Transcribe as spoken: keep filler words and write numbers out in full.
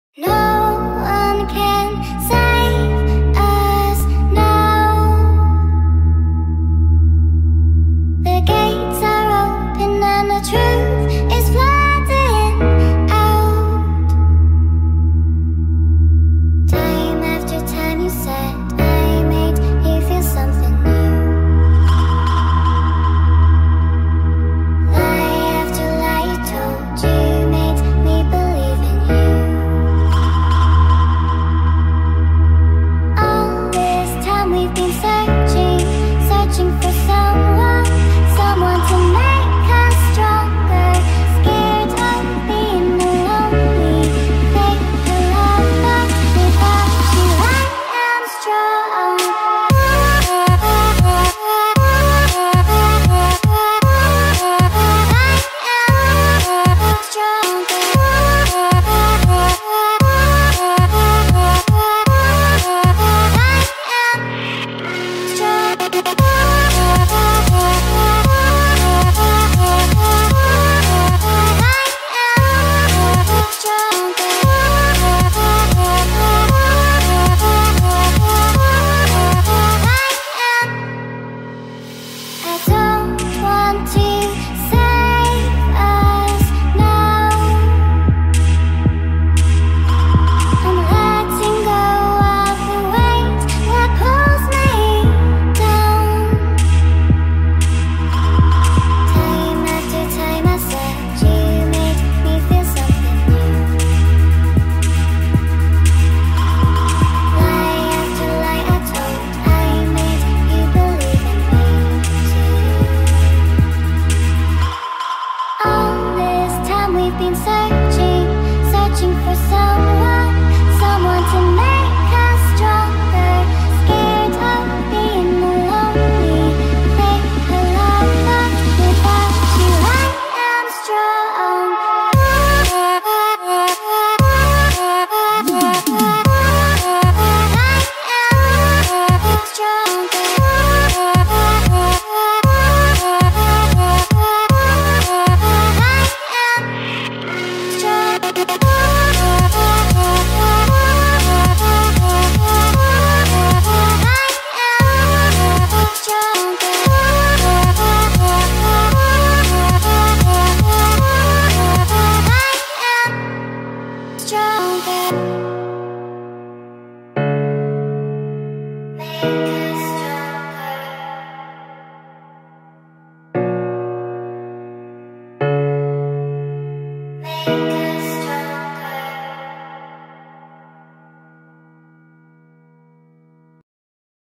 No one can save us now. The gates are open and the truth is flooding out. Time after time you said I made you feel something new. Lie after lie you told, you made me believe in you. All this time we've been searching, searching for someone, someone to make us stronger. Scared of being lonely, fake the love, but without you I am strong. I don't want to save us now. I'm letting go of the weight that pulls me down. Time after time I said you made me feel something new. Lie after lie I told, I made you believe in me too. All this time we've been searching, searching for someone, someone to make us stronger. Scared of being lonely, fake the love, but without you I am strong. I am stronger.